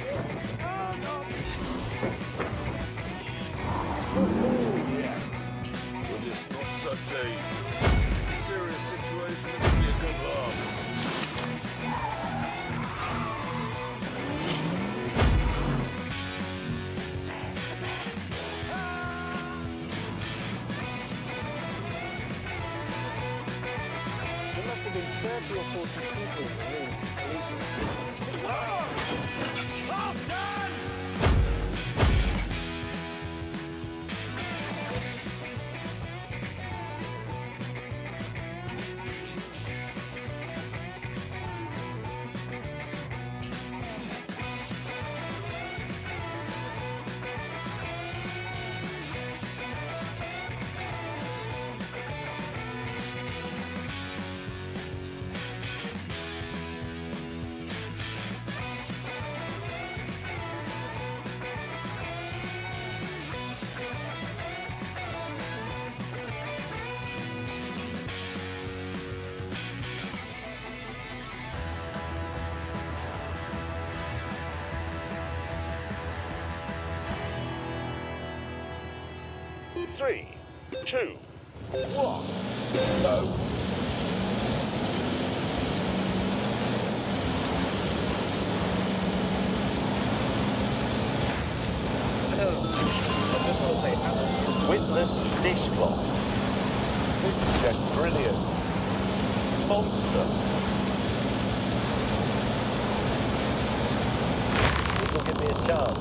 Well, it's not such a serious situation. It'll be a good laugh. There must have been 30 or 40 people in the room. Half done! Three, two, one, go. Witness dishcloth. This is just brilliant. Monster. This will give me a chance.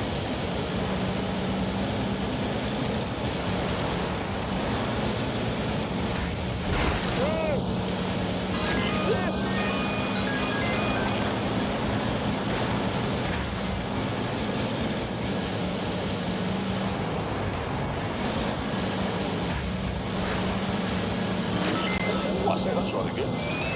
That's really good.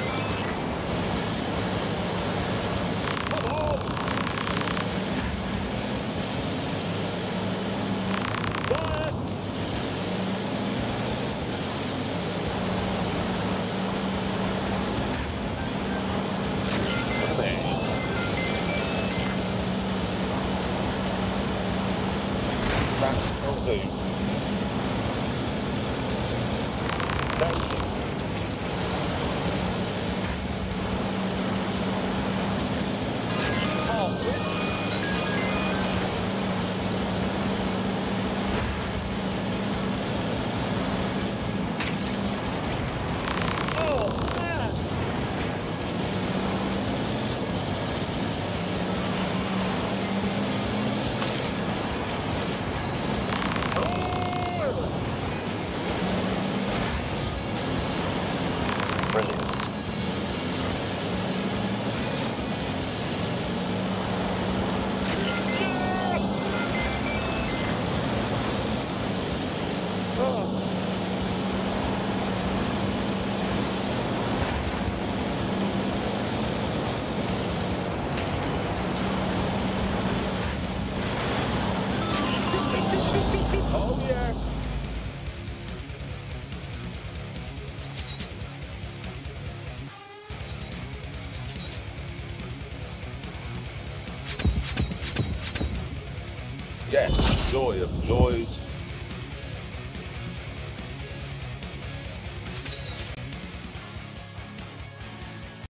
Oh, yeah. Yes, joy of joys.